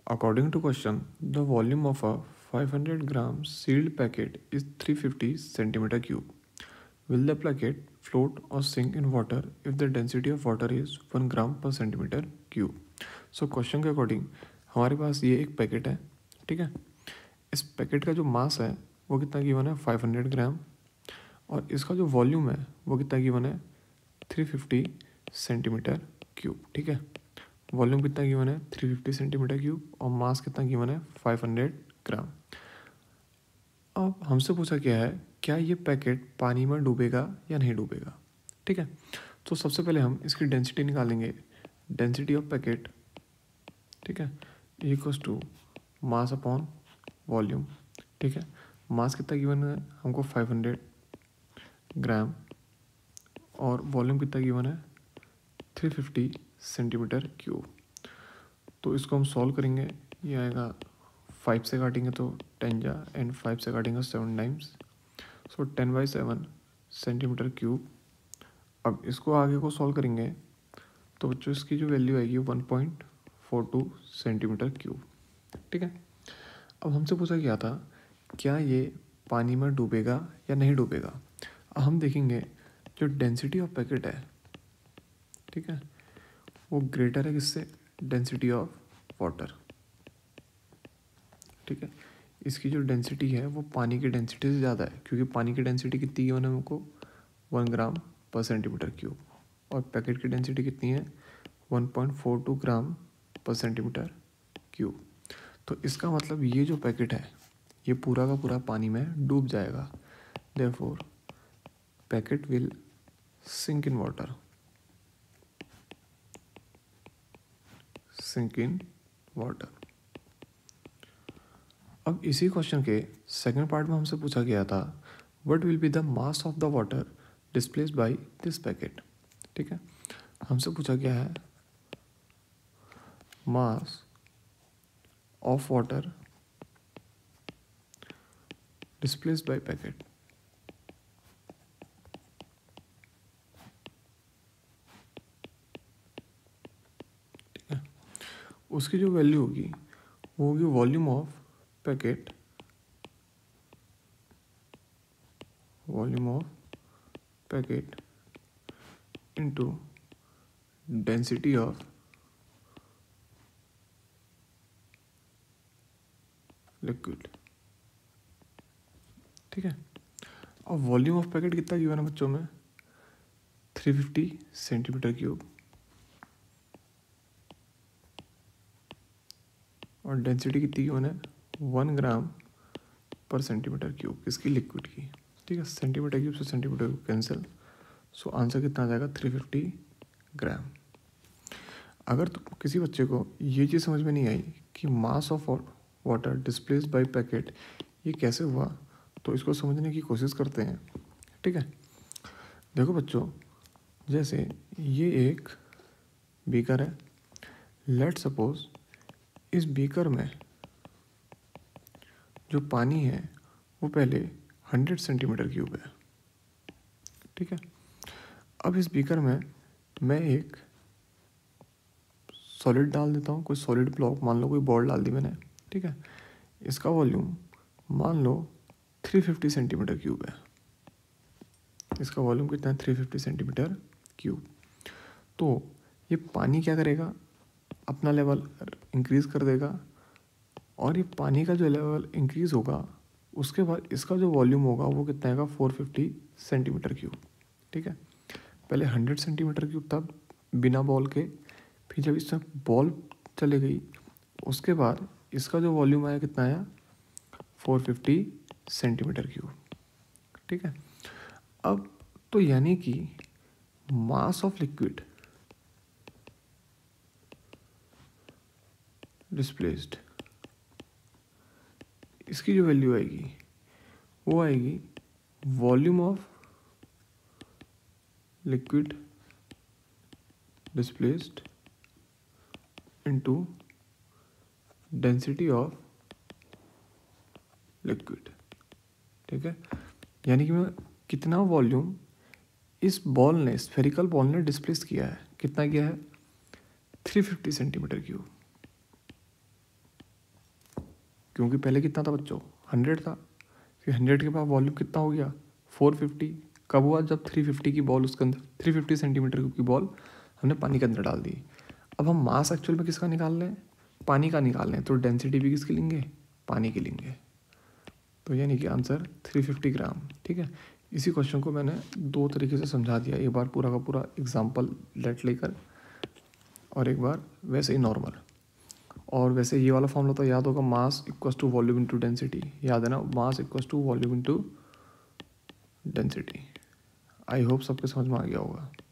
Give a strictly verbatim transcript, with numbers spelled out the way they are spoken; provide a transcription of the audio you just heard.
According to question, the volume of a five hundred gram sealed packet is three hundred fifty centimeter cube. Will the packet float or sink in water if the density of water is one gram per centimeter cube? So question के according हमारे पास ये एक packet है, ठीक है। इस packet का जो मास है वो कितना गिवन है फाइव हंड्रेड ग्राम, और इसका जो वॉल्यूम है वो कितना गिवन है थ्री फिफ्टी सेंटीमीटर क्यूब, ठीक है। वॉल्यूम कितना गिवन है थ्री फिफ्टी सेंटीमीटर क्यूब और मास कितना गिवन है फाइव हंड्रेड ग्राम। अब हमसे पूछा क्या है, क्या ये पैकेट पानी में डूबेगा या नहीं डूबेगा, ठीक है। तो सबसे पहले हम इसकी डेंसिटी निकालेंगे। डेंसिटी ऑफ पैकेट, ठीक है, equals to mass upon volume, ठीक है। मास कितना गिवन है हमको फाइव हंड्रेड ग्राम और वॉल्यूम कितना गिवन है थ्री फिफ्टी सेंटीमीटर क्यूब। तो इसको हम सॉल्व करेंगे, ये आएगा फाइव से काटेंगे तो टेन जा एंड फाइव से काटेंगे seven times, so ten by seven centimeter cube. अब इसको आगे को सॉल्व करेंगे तो बच्चों इसकी जो वैल्यू आएगी one point four two centimeter cube, ठीक है। अब हमसे पूछा गया था क्या ये पानी में डूबेगा या नहीं डूबेगा। अब हम देखेंगे जो डेंसिटी ऑफ पैकेट है, ठीक है, वो ग्रेटर है किससे, डेंसिटी ऑफ वाटर, ठीक है। इसकी जो डेंसिटी है वो पानी की डेंसिटी से ज़्यादा है, क्योंकि पानी की डेंसिटी कितनी गिवन है हमको one gram per centimeter cube, और पैकेट की डेंसिटी कितनी है one point four two gram per centimeter cube. तो इसका मतलब ये जो पैकेट है ये पूरा का पूरा पानी में डूब जाएगा। Therefore packet will sink in water, sink in water. अब इसी क्वेश्चन के सेकंड पार्ट में हमसे पूछा गया था what will be the mass of the water displaced by this packet, ठीक है। हमसे पूछा गया है mass of water displaced by packet, ठीक है। उसकी जो वैल्यू होगी वो होगी volume of packet, volume of packet into density of liquid, ठीक है। अब वॉल्यूम ऑफ पैकेट कितना गिवन है बच्चों में थ्री फिफ्टी सेंटीमीटर क्यूब, और डेंसिटी कितनी गिवन है one gram per centimeter cube इसकी लिक्विड की, ठीक है। सेंटीमीटर क्यूब से centimeter cube cancel, so answer कितना आ जाएगा थ्री फिफ्टी ग्राम। अगर तो किसी बच्चे को ये चीज़ समझ में नहीं आई कि mass of water displaced by packet ये कैसे हुआ, तो इसको समझने की कोशिश करते हैं, ठीक है। देखो बच्चों, जैसे ये एक बीकर है, लेट सपोज इस बीकर में जो पानी है वो पहले हंड्रेड सेंटीमीटर क्यूब है, ठीक है। अब इस बीकर में मैं एक सॉलिड डाल देता हूँ, कोई सॉलिड ब्लॉक, मान लो कोई बॉल डाल दी मैंने, ठीक है। इसका वॉल्यूम मान लो थ्री फिफ्टी सेंटीमीटर क्यूब है, इसका वॉल्यूम कितना है थ्री फिफ्टी सेंटीमीटर क्यूब। तो ये पानी क्या करेगा, अपना लेवल इंक्रीज़ कर देगा, और ये पानी का जो लेवल इंक्रीज़ होगा उसके बाद इसका जो वॉल्यूम होगा वो कितना आएगा फोर फिफ्टी सेंटीमीटर क्यूब, ठीक है। पहले हंड्रेड सेंटीमीटर क्यूब था बिना बॉल के, फिर जब इसमें बॉल चले गई उसके बाद इसका जो वॉल्यूम आया कितना आया फोर फिफ्टी सेंटीमीटर क्यूब, ठीक है। अब तो यानी कि मास ऑफ लिक्विड डिस्प्लेस्ड, इसकी जो वैल्यू आएगी वो आएगी volume of liquid displaced into density of liquid, ठीक है। यानी कि मैं कितना वॉल्यूम इस बॉल ने, स्फेरिकल बॉल ने डिस्प्लेस किया है, कितना किया है थ्री फिफ्टी सेंटीमीटर क्यूब, क्योंकि पहले कितना था बच्चों, हंड्रेड था, फिर हंड्रेड के बाद वॉल्यूम कितना हो गया, फोर फिफ्टी। कब हुआ, जब थ्री फिफ्टी की बॉल उसके अंदर, थ्री फिफ्टी सेंटीमीटर की बॉल हमने पानी के अंदर डाल दी। अब हम मास एक्चुअल में किसका निकाल रहे हैं, पानी का निकाल रहे हैं, तो डेंसिटी भी किसकी लेंगे, पानी की लेंगे। तो यानी कि आंसर थ्री फिफ्टी ग्राम। ठीक है, इसी क्वेश्चन को मैंने दो तरीके से समझा दिया, एक बार पूरा का पूरा एग्जाम्पल लेट लेकर और एक बार वैसे ही नॉर्मल। और वैसे ये वाला फॉर्मूला तो याद होगा, mass equals to volume into density, याद है ना, mass equals to volume into density. I hope सबके समझ में आ गया होगा।